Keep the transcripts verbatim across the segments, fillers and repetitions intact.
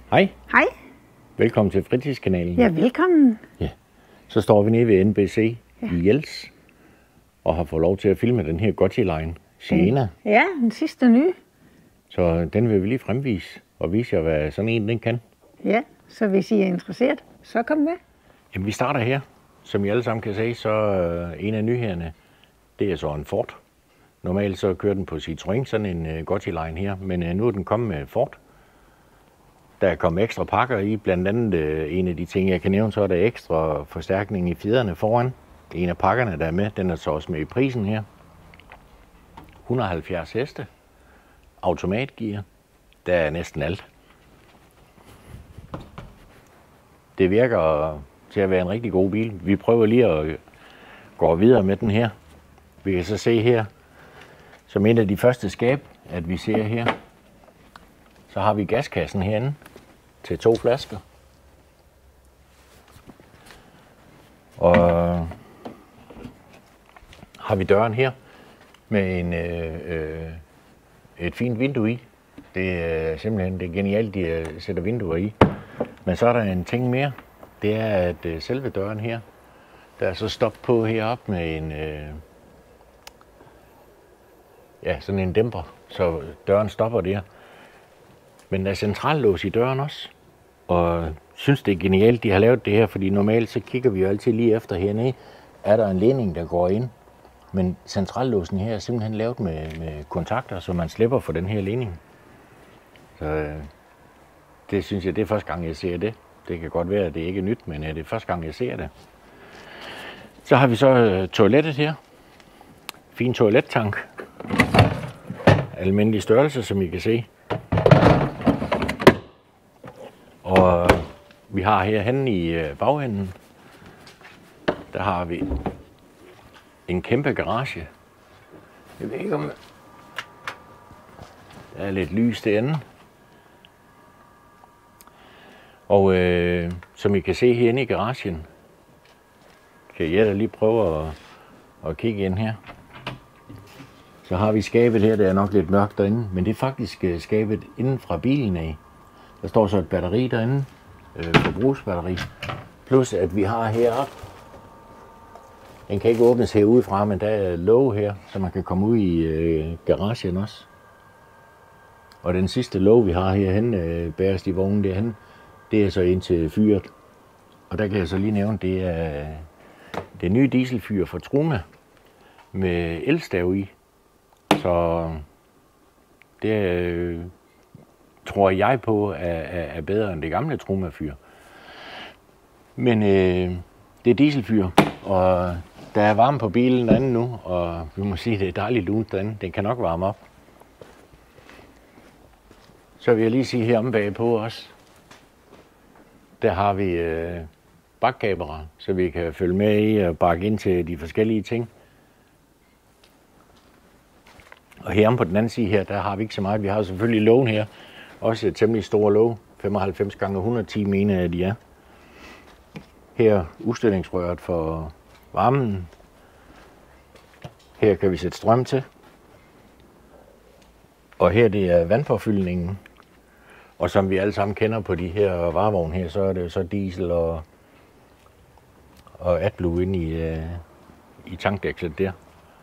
Hej. Hej. Velkommen til Fritidskanalen. Ja, velkommen. Ja. Så står vi nede ved N B C ja. i Jels og har fået lov til at filme den her Gotti-line, Siena. Ja, den sidste nye. Så den vil vi lige fremvise og vise jer, hvad sådan en den kan. Ja, så hvis I er interesseret, så kom med. Jamen, vi starter her. Som I alle sammen kan se, så uh, en af nyhederne, det er så en Ford. Normalt så kører den på Citroën, sådan en uh, Gotti-line her, men uh, nu er den kommet med Ford. Der er kommet ekstra pakker i, blandt andet uh, en af de ting, jeg kan nævne, så er der ekstra forstærkning i fjederne foran. En af pakkerne, der er med, den er så også med i prisen her. et hundrede og halvfjerds heste, automatgear, der er næsten alt. Det virker til at være en rigtig god bil. Vi prøver lige at gå videre med den her. Vi kan så se her, som en af de første skab, at vi ser her, så har vi gaskassen herinde til to flasker. Og har vi døren her med en, øh, et fint vindue i. Det er simpelthen det er genialt, de sætter vinduer i. Men så er der en ting mere. Det er, at øh, selve døren her, der er så stop på heroppe med en, øh, ja, sådan en dæmper, så døren stopper der. Men der er centrallås i døren også, og jeg synes det er genialt, de har lavet det her, fordi normalt så kigger vi jo altid lige efter hernede, er der en ledning, der går ind. Men centrallåsen her er simpelthen lavet med, med kontakter, så man slipper for den her ledning. Så øh, det synes jeg, det er første gang, jeg ser det. Det kan godt være, at det ikke er nyt, men det er første gang, jeg ser det. Så har vi så øh, toilettet her. Fin toilettank. Almindelig størrelse, som I kan se. Og øh, vi har herhen i øh, bagenden, der har vi en kæmpe garage. Jeg ved ikke om der er lidt lys derinde. Og øh, som I kan se herinde i garagen, kan jeg da lige prøve at, at kigge ind her. Så har vi skabet her, der er nok lidt mørkt derinde, men det er faktisk skabet inden fra bilen af. Der står så et batteri derinde, øh, forbrugsbatteri, plus at vi har heroppe. Den kan ikke åbnes herudefra, men der er låg her, så man kan komme ud i øh, garagen også. Og den sidste låg, vi har herhen, øh, bærest i vognen derhen, det er så ind til fyret. Og der kan jeg så lige nævne, det er det nye dieselfyr fra Truma med elstav i. Så det øh, tror jeg på er, er, er bedre end det gamle Truma-fyr. Men øh, det er dieselfyr, og der er varme på bilen derinde nu, og vi må sige, det er dejligt lunt derinde. Den kan nok varme op. Så vil jeg lige sige her om bagpå også. Der har vi øh, bakkamera, så vi kan følge med i og bakke ind til de forskellige ting. Og herom på den anden side her, der har vi ikke så meget. Vi har selvfølgelig lågen her. Også et temmelig stor låg. femoghalvfems gange et hundrede og ti mener jeg, de er. Her udstillingsrøret for varmen. Her kan vi sætte strøm til. Og her det er vandpåfyldningen. Og som vi alle sammen kender på de her varevogne her, så er det så diesel og, og AdBlue inde i, øh, i tankdækslet der.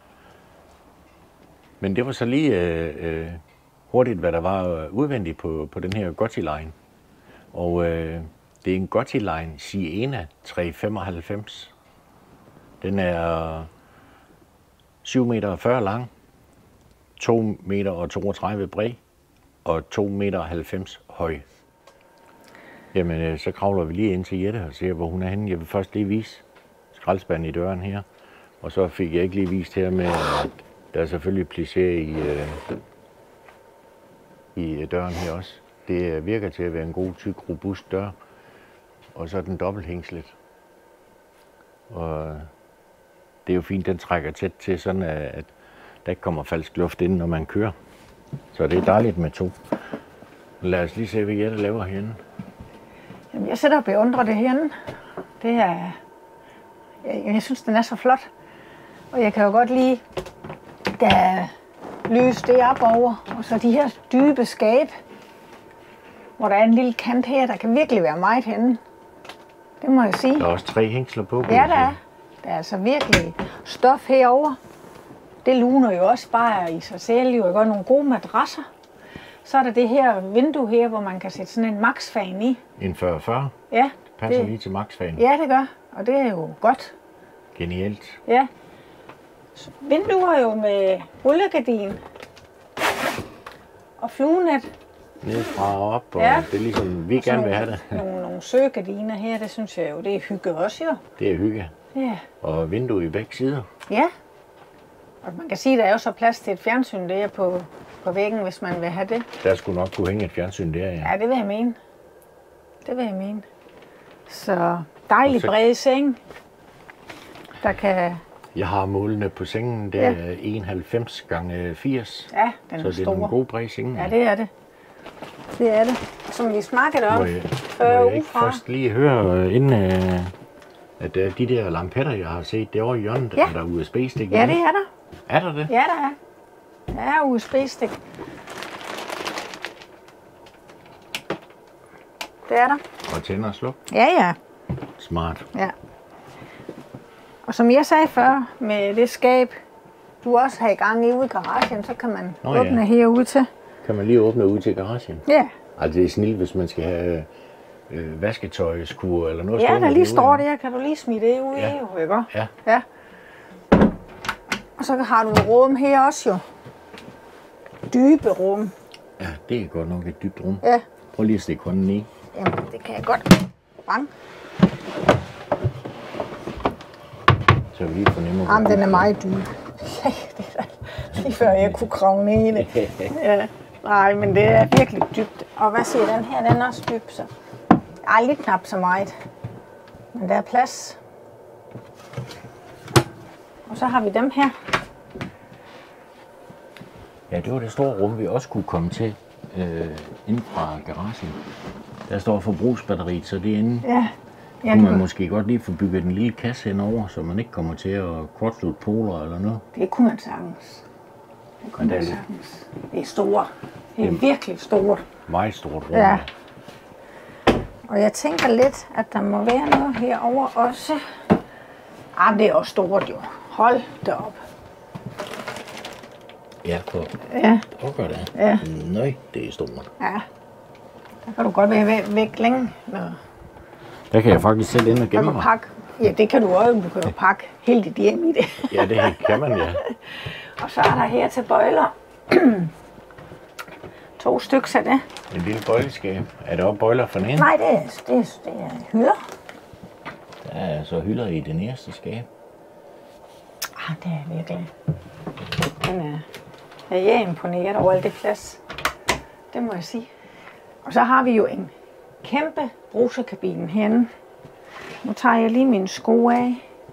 Men det var så lige øh, øh, hurtigt, hvad der var udvendigt på, på den her Gotti-line. Og øh, det er en Gotti-line Siena tre femoghalvfems. Den er syv meter og fyrre lang, to meter og toogtredive bred og to meter og halvfems høj. Jamen, øh, så kravler vi lige ind til Jette og ser, hvor hun er henne. Jeg vil først lige vise skraldespanden i døren her. Og så fik jeg ikke lige vist her med, at der er selvfølgelig plissé i, øh, i døren her også. Det virker til at være en god, tyk, robust dør. Og så er den dobbelthængslet. Og det er jo fint, den trækker tæt til, sådan at der ikke kommer falsk luft ind, når man kører. Så det er dejligt med to. Lad os lige se, hvad Jette laver herinde. Jamen, jeg sætter og beundrer det herinde. Det er... Jeg, jeg synes, den er så flot. Og jeg kan jo godt lide, der er lys deroppe over, og så de her dybe skab. hvor der er en lille kant her, der kan virkelig være meget henne. Det må jeg sige. Der er også tre hængsler på. Ja, der er. Der er altså virkelig stof herover. Det luner jo også bare i sig selv. Jo, godt nogle gode madrasser. Så er der det her vindue her, hvor man kan sætte sådan en max-fan i. En fyrre fyrre? Ja. Det passer det, lige til max-fan. Ja, det gør. Og det er jo godt. Genialt. Ja. Vinduer jo med rullegardin. Og fluenet. Nedefra og op, og Ja. det er ligesom, vi gerne vil have det. Nogle, nogle søgardiner her, det synes jeg jo, det er hygge også jo. Det er hygge. Ja. Og vindue i begge sider. Ja. Og man kan sige, at der er jo så plads til et fjernsyn der på, på væggen, hvis man vil have det. Der skulle nok kunne hænge et fjernsyn der, ja. Ja, det vil jeg mene. Det vil jeg mene. Så dejlig så... bred seng, der kan... Jeg har målene på sengen, det Ja. er enoghalvfems gange firs. Ja, den Så er det er stor. nogle gode brede senge. Ja, det er det. Det er det. Som vi snakkede om Må jeg, før må jeg uge ikke fra. først lige høre, øh, inden øh, at øh, de der lampetter, jeg har set derovre i hjørnet, Ja. er der U S B-stik? Ja, det er der. Er der det? Ja, der er. Der er U S B-stik. Det er der. Og tænder og sluk. Ja, ja. Smart. Ja. Og som jeg sagde før, med det skab, du også har i gang i ude i garagen, så kan man Nå, ja. åbne herude til. Kan man lige åbne ud til garagen? Ja. Altså det er snilt, hvis man skal have øh, vasketøjskur eller noget. Ja, stående der lige derude. står der, kan du lige smide det ud Ja. i, jo, ikke? Ja. Ja. Og så har du et rum her også jo. Dybe rum. Ja, det er godt nok et dybt rum. Ja. Prøv lige at stikke hånden i. Jamen, det kan jeg godt. Bang. Så vi lige fornemmer. hvor Jamen, den er dybt meget dyb. Ja, det er lige før jeg kunne krave ned i det. Ja. Nej, men det er virkelig dybt. Og hvad siger den her? Den er også dyb, så. Ej, lidt knap så meget. Men der er plads. Og så har vi dem her. Ja, det var det store rum, vi også kunne komme til øh, inden fra garagen. Der står forbrugsbatteriet, så det er inde. Ja. Ja, Kunne man det, måske godt lige få bygget en lille kasse henover, så man ikke kommer til at kortslutte poler eller noget. det kunne man sagtens. Det kunne Men man det er- sagtens. Det er stort. Det er Jamen. virkelig stort. Meget stort rum. Ja. Og jeg tænker lidt, at der må være noget herover også. Ah, det er også stort jo. Hold da op. Ja, for Ja, pokker det. Ja. Nøj, det er stort. ja. Der kan du godt være væk, væk længe. Nå. Der kan jeg faktisk selv ind og Kan gemme du mig. pakke? Ja, det kan du også. Du kan jo pakke helt dit hjem i det. Ja, det kan man, ja. Og så er der her til bøjler. To stykker af det. En lille bøjleskab. Er der også bøjler for den ene? Nej, det er, det er, det er hylder. Der er så hylder i det nederste skab. Ah, det er virkelig. Den er, er jeg imponeret over alt det plads. Det må jeg sige. Og så har vi jo en kæmpe bruserkabine herinde. Nu tager jeg lige mine sko af.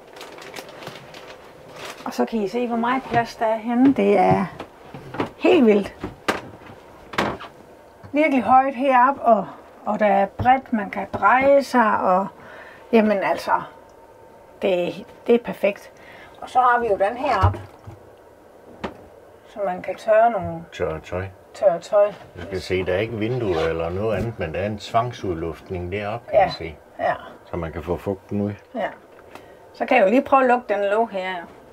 Og så kan I se, hvor meget plads der er henne. Det er helt vildt. Virkelig højt heroppe, og, og der er bredt, man kan dreje sig, og jamen altså, det, det er perfekt. Og så har vi jo den her op, så man kan tørre nogle Tør tøj. tørre tøj. Du kan se, der er ikke vinduer eller noget andet, men der er en tvangsudluftning deroppe, kan Ja. jeg se. Ja, Så man kan få fugten ud. ja. Så kan jeg jo lige prøve at lukke den låg her.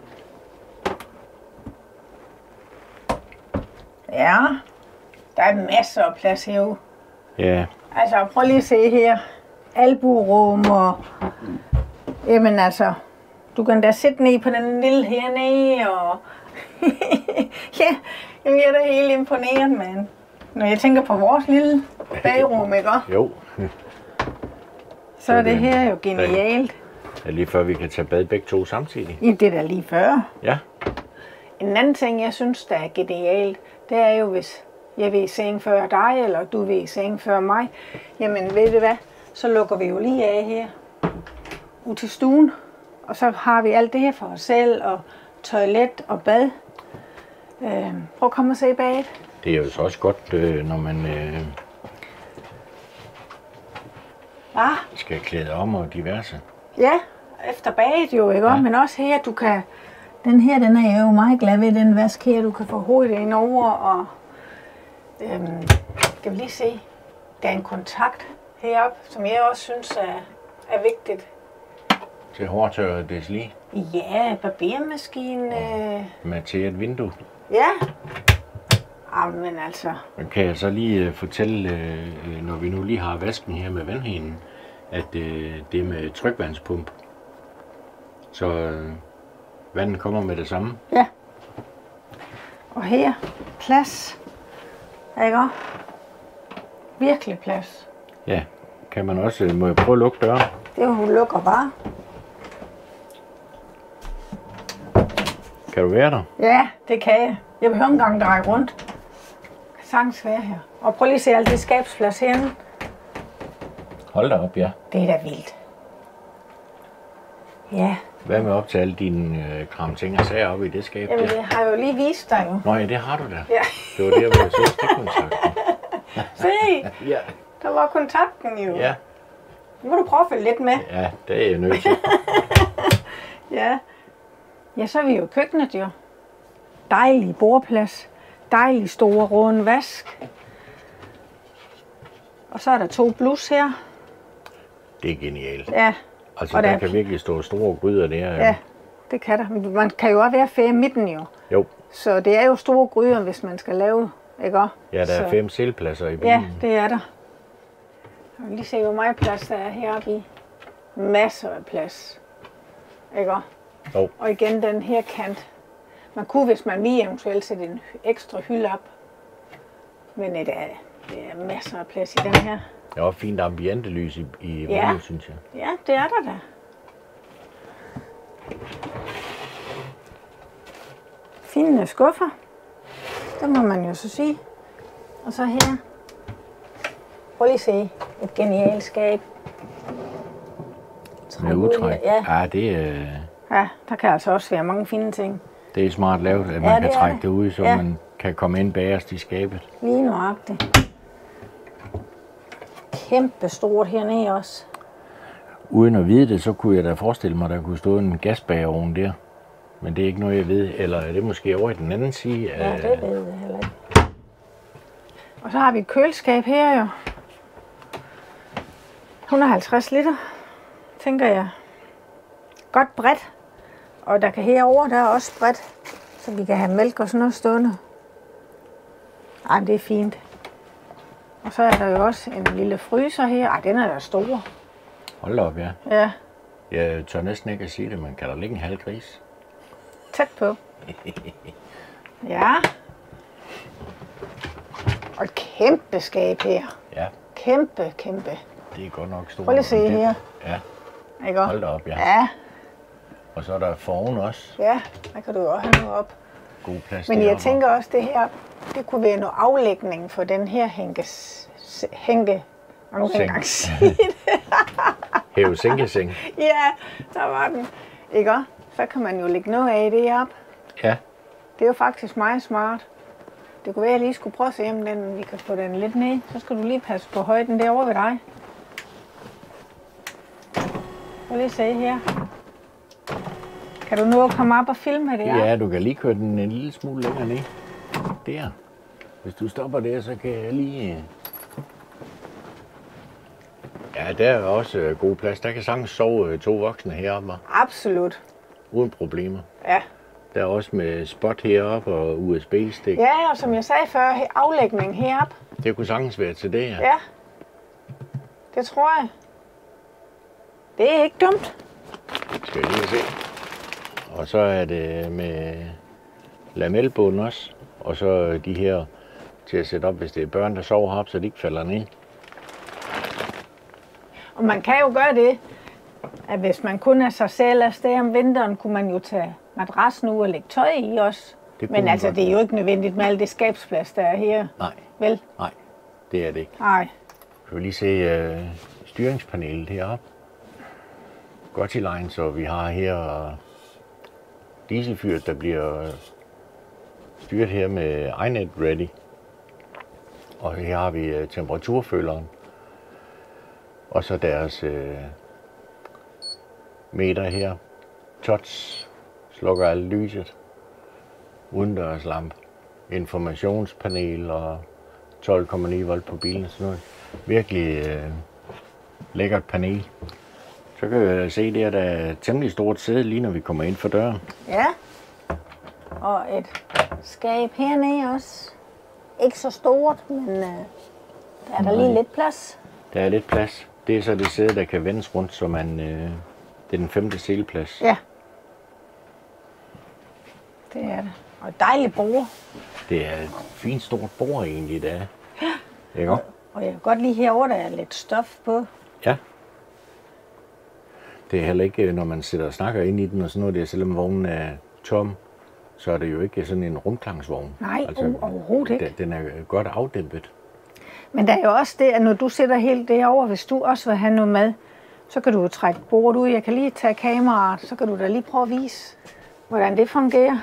Ja, der er masser af plads herude. Ja, Altså, prøv lige at se her. Albuerum og... Jamen altså, du kan da sætte ned på den lille hernede, og... ja, jamen, jeg er da helt imponeret, mand. Når jeg tænker på vores lille bagrum, ikke også? jo. Så er det her jo genialt. Det er lige før vi kan tage bad begge to samtidig. Ja, det er da lige før. Ja. En anden ting, jeg synes, der er genialt, det er jo, hvis jeg vil i seng før dig, eller du vil i seng før mig. Jamen, ved du hvad? Så lukker vi jo lige af her. Ud til stuen. Og så har vi alt det her for os selv, og toilet og bad. Øh, prøv at komme og se badet. Det er jo så også godt, øh, når man øh, Ah, skal klæde om og diverse. ja, efter badet jo, ikke? Ja. Ja. Men også her, du kan... Den her, den er jeg jo meget glad ved, den vask her. Du kan få hovedet ind over, og... Øhm, skal vi lige se. der er en kontakt heroppe, som jeg også synes er, er vigtigt. Til hårdtørret desli. Ja, barbermaskine. Øh... Med til et vindue. Ja. Jamen altså. Kan jeg så lige uh, fortælle, uh, når vi nu lige har vasken her med vandhanen, at uh, det er med trykvandspump. Så uh, vandet kommer med det samme. Ja. Og her, plads. Ikke også? Virkelig plads. Ja. Kan man også, må jeg prøve at lukke døren? Det er jo, hun lukker bare. Kan du være der? Ja, det kan jeg. Jeg behøver ikke engang dreje rundt. Jeg kan sagtens være her. Og prøv lige at se alt det skabsplads herinde. Hold da op, ja. Det er da vildt. Ja. Hvad med op til alle dine øh, kram ting og sager oppe i det skab? Jamen, der? det har jeg jo lige vist dig jo. Nå ja, det har du da. Ja. Det var der, hvor jeg så stikkontakten. Se, Ja. der var kontakten jo. Ja. Nu må du prøve at følge lidt med. Ja, det er jeg nødt til. Ja. Ja, så er vi jo i køkkenet jo. Dejlig bordplads. Dejlig store runde vask. Og så er der to blus her. Det er genialt. Ja. Altså, og der, der kan virkelig stå store gryder der. Ja, det kan der. Men man kan jo også være fem i midten jo. Jo. Så det er jo store gryder, hvis man skal lave, ikke også? Ja, der er så... fem selvpladser i bilen. Ja, det er der. Jeg vil lige se, hvor meget plads der er heroppe i. Masser af plads. Ikke også? Jo. Og igen den her kant. Man kunne, hvis man lige eventuelt sætte en ekstra hylde op. Men det er, det er masser af plads i den her. Der er også fint ambiente lys i, i Ja. rummet, synes jeg. Ja, det er der da. Fine skuffer. Det må man jo så sige. Og så her. Prøv lige at se. Et genialt skab. Med udtræk. Ja. Ja, det er, Ja, der kan altså også være mange fine ting. det er smart lavet, at man Ja, kan det er trække det. det ud, så Ja. man kan komme ind bagerst i skabet. Lige nøjagtigt. Kæmpe stort hernede også. Uden at vide det, så kunne jeg da forestille mig, at der kunne stå en gasbagerovn der. Men det er ikke noget, jeg ved. Eller er det måske over i den anden side? Ja, af- det ved jeg heller ikke. Og så har vi et køleskab her jo. et hundrede og halvtreds liter, tænker jeg. Godt bredt. Og der kan herover der er også bredt, så vi kan have mælk og sådan noget stående. Ej, det er fint. Og så er der jo også en lille fryser her. Ej, den er da stor. Hold da op, ja. Ja, Jeg tør næsten ikke at sige det, men kan der ligge en halv gris? tæt på. Ja. Og et kæmpe skab her. Ja, Kæmpe, kæmpe. det er godt nok stort. Prøv lige at se Det- her. Ja, Ikke? hold da op, ja. Ja, Og så er der foran også. ja, der kan du jo også have noget op. God plads Men jeg deroppe. tænker også, det her, det kunne være noget aflægning for den her hænkes, hænke. Og nu kan jeg ikke engang sige det. Hæve sænkeseng. Ja, der var den. Ikke også? Så kan man jo lægge noget af det op. Ja, Det er jo faktisk meget smart. Det kunne være, at jeg lige skulle prøve at se, om den, vi kan få den lidt ned. Så skal du lige passe på højden derovre ved dig. Prøv lige at se her. Kan du nå at komme op og filme det? ja, du kan lige køre den en lille smule længere ned. Der. Hvis du stopper der, så kan jeg lige... Ja, der er også øh, god plads. Der kan sagtens sove øh, to voksne heroppe, Absolut. uden problemer. Ja. Der er også med spot heroppe og U S B-stik. Ja, og som jeg sagde før, he- aflægning herop. Det kunne sagtens være til det, ja. Ja. Det tror jeg. Det er ikke dumt. Skal jeg lige se. Og så er det med lamelbund også. Og så de her til at sætte op, hvis det er børn, der sover heroppe, så de ikke falder ned. Og man kan jo gøre det, at hvis man kun er sig selv afsted om vinteren, kunne man jo tage madrassen ud og lægge tøj i også. Det kunne Men man altså, godt. det er jo ikke nødvendigt med alt det skabsplads, der er her. Nej, Vel? nej, det er det ikke. Nej. Kan vi lige se uh, styringspanelet heroppe. Godt i line, så vi har her uh, dieselfyret, der bliver uh, styret her med iNet Ready. Og her har vi uh, temperaturføleren. Og så deres uh, meter her. Touch slukker alt lyset. Udendørslampe. Informationspanel og tolv komma ni volt på bilen og sådan noget. Virkelig øh, lækkert panel. Så kan jeg se, det er der temmelig stort sæde, lige når vi kommer ind for døren. Ja. Og et skab hernede også. Ikke så stort, men øh, der er der lige lidt plads. Der er lidt plads. Det er så det sæde, der kan vendes rundt, så man, øh, det er den femte sædeplads. Ja. Det er det. Og et dejligt bord. Det er et fint stort bord egentlig, der er. Ja. Ikke? Og, og jeg kan godt lide herovre, der er lidt stof på. Ja. Det er heller ikke, når man sidder og snakker ind i den og sådan noget, det er selvom vognen er tom, så er det jo ikke sådan en rumklangsvogn. Nej, altså, overhovedet ikke. Den er godt afdæmpet. Men der er jo også det, at når du sidder helt derovre, hvis du også vil have noget mad, så kan du jo trække bordet ud. Jeg kan lige tage kameraet, så kan du da lige prøve at vise, hvordan det fungerer.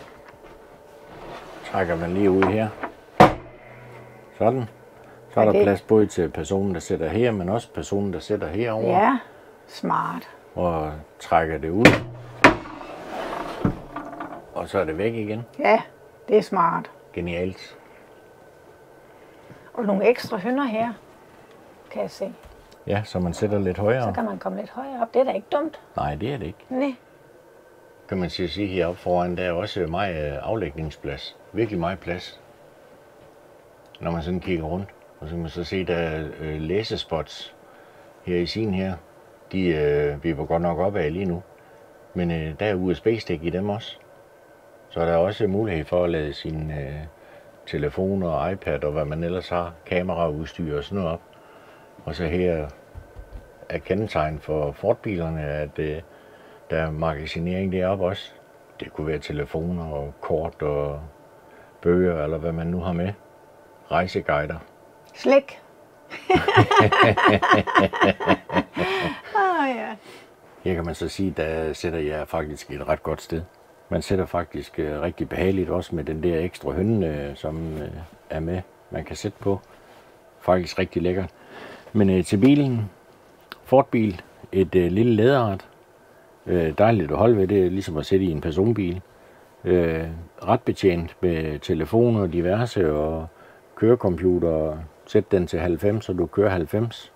Trækker man lige ud her. Sådan. Så er der plads både til personen, der sidder her, men også personen, der sidder herover. Ja, smart. Og trækker det ud. Og så er det væk igen. Ja, det er smart. Genialt. Og nogle ekstra hønder her, kan jeg se. Ja, så man sætter lidt højere. Så kan man komme lidt højere op. Det er da ikke dumt. Nej, det er det ikke. Nej. Kan man sige, sige heroppe foran, der er også meget aflægningsplads. Virkelig meget plads. Når man sådan kigger rundt. Og så kan man så se, der er øh, læsespots her i sin her. De øh, vipper godt nok op af lige nu. Men øh, der er U S B-stik i dem også. Så er der også mulighed for at lade sin øh, telefon og iPad og hvad man ellers har, kameraudstyr og sådan noget op. Og så her er kendetegn for Ford-bilerne, at øh, der er magasinering deroppe også. Det kunne være telefoner og kort og bøger eller hvad man nu har med. Rejseguider. Slik. oh, ja. Her kan man så sige, der sætter jeg faktisk et ret godt sted. Man sætter faktisk uh, rigtig behageligt også med den der ekstra hønne, uh, som uh, er med, man kan sætte på. Faktisk rigtig lækkert. Men uh, til bilen, Ford-bil, et uh, lille læderret. Uh, dejligt at holde ved, det er ligesom at sætte i en personbil. Uh, ret betjent med telefoner og diverse og kørecomputer. Sæt den til halvfems, så du kører halvfems.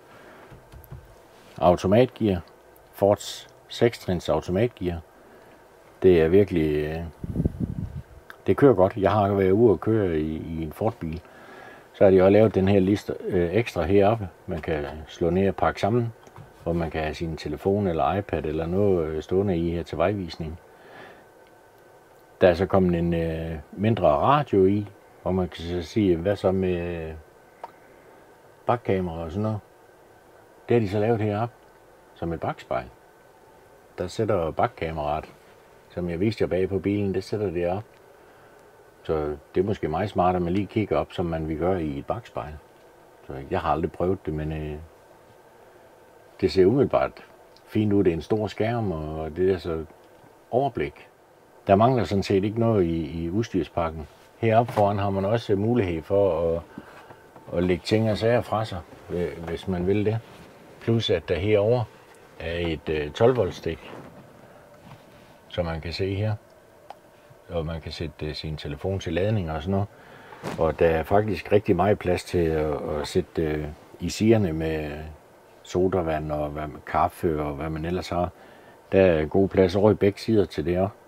Automatgear. Fords seks-trins automatgear. Det er virkelig... Det kører godt. Jeg har været ude og køre i, i en Ford-bil. Så har de også lavet den her liste øh, ekstra heroppe. Man kan slå ned og pakke sammen, hvor man kan have sin telefon eller iPad eller noget stående i her til vejvisning. Der er så kommet en øh, mindre radio i, hvor man kan så sige, hvad så med øh, bakkamera og sådan noget. Det har de så lavet heroppe som et bakspejl. Der sætter bakkameraet, som jeg viste jer bag på bilen, det sætter det op. Så det er måske meget smart, at man lige kigger op, som man vil gøre i et bakspejl. Så jeg har aldrig prøvet det, men øh, det ser umiddelbart fint ud. Det er en stor skærm, og det er så overblik. Der mangler sådan set ikke noget i, i udstyrspakken. Heroppe foran har man også mulighed for at, at lægge ting og sager fra sig, hvis man vil det. Plus at der herover er et tolv volt stik, som man kan se her. Og man kan sætte sin telefon til ladning og sådan noget. Og der er faktisk rigtig meget plads til at, at sætte i sigerne med sodavand og hvad, kaffe og hvad man ellers har. Der er god plads over i begge sider til det også.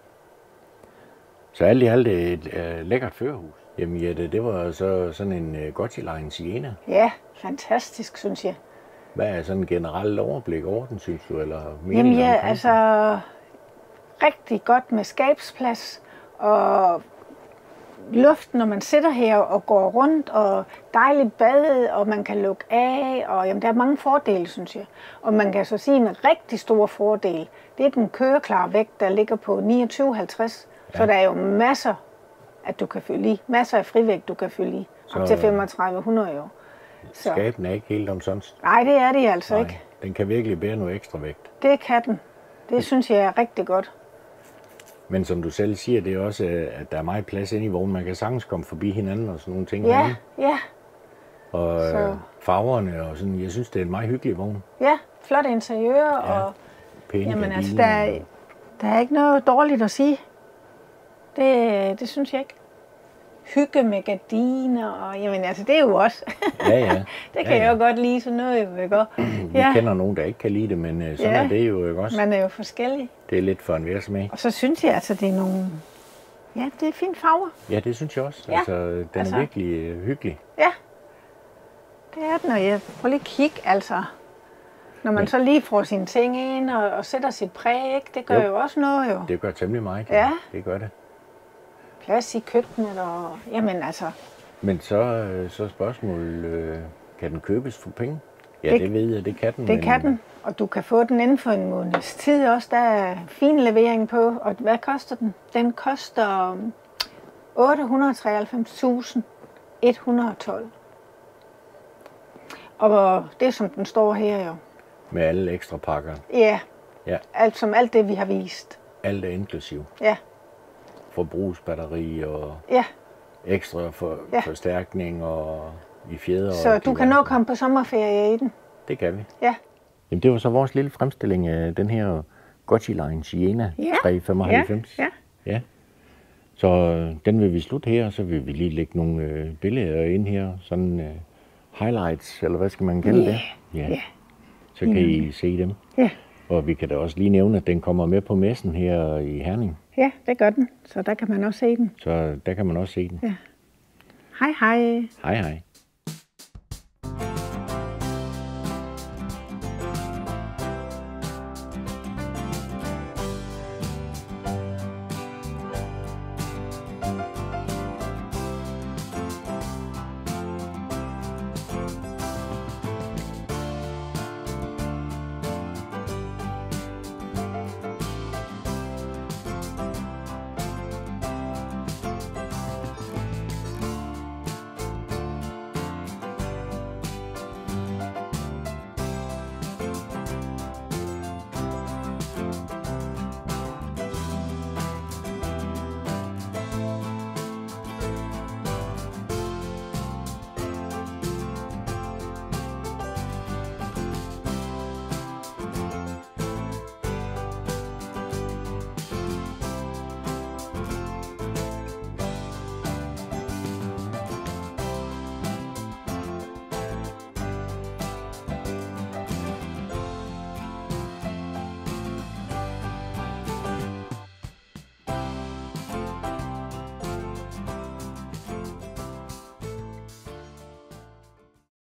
Så alt i alt er et uh, lækkert førerhus. Jamen Jette, det var så sådan en uh, Gothiline Siena. Ja, fantastisk, synes jeg. Hvad er sådan en generelt overblik over den, synes du? Eller Jamen ja, altså rigtig godt med skabsplads og luft, når man sidder her og går rundt, og dejligt bad, og man kan lukke af, og jamen, der er mange fordele, synes jeg. Og man kan så sige en rigtig stor fordel, det er den køreklare vægt, der ligger på niogtyve halvtreds. Ja. Så der er jo masser, at du kan fylde i. Masser af frivægt, du kan fylde i. Så op til femogtredive hundrede jo. Så. Skaben er ikke helt omsonst. Nej, det er det altså Nej, ikke. Den kan virkelig bære noget ekstra vægt. Det kan den. Det det synes jeg er rigtig godt. Men som du selv siger, det er også, at der er meget plads inde i vognen. Man kan sagtens komme forbi hinanden og sådan nogle ting. Ja, herinde. ja. Og så. farverne og sådan. Jeg synes, det er en meget hyggelig vogn. Ja, flot interiør ja, og pæne jamen, altså, der, er, der er ikke noget dårligt at sige. Det, det synes jeg ikke. hygge med gardiner, og jamen altså, det er jo også. Ja, ja. Det kan ja, ja. jeg jo godt lide, sådan noget, jo, ikke? Vi ja. kender nogen, der ikke kan lide det, men uh, sådan ja. er det jo ikke også. Man er jo forskellig. Det er lidt for en smag. Og så synes jeg altså, det er nogle... Ja, det er fine farver. Ja, det synes jeg også. Ja. Altså, den altså... er virkelig uh, hyggelig. Ja, det er den, og jeg prøver lige at kigge, altså. Når man men... så lige får sine ting ind og, og sætter sit præg, ikke? Det gør jo. jo også noget, jo. Det gør temmelig meget. Ja. Det gør det. Plads i køkkenet, og jamen altså... Men så, så spørgsmålet, øh, kan den købes for penge? Ja, det, det ved jeg, det kan den. Det men... kan den, og du kan få den inden for en måneds tid også. Der er fin levering på, og hvad koster den? Den koster ottehundrede og treoghalvfems tusind et hundrede og tolv. Og det er som den står her jo. Med alle ekstra pakker? Ja, ja. Alt, som alt det vi har vist. Alt er inklusiv? Ja. Forbrugsbatteri og ja. ekstra for, ja. forstærkning og i fjeder. Så du kan nå komme på sommerferie i den? Det kan vi. Ja. Jamen, det var så vores lille fremstilling af den her Gotchi Line Sienna ja. tre femoghalvfems. Ja. Ja. ja. Så øh, den vil vi slutte her, og så vil vi lige lægge nogle øh, billeder ind her. Sådan øh, highlights, eller hvad skal man kalde yeah. det? Ja. Yeah. Så kan I se dem. Ja. Og vi kan da også lige nævne, at den kommer med på messen her i Herning. Ja, det gør den. Så der kan man også se den. Så der kan man også se den. Ja. Hej hej. Hej hej.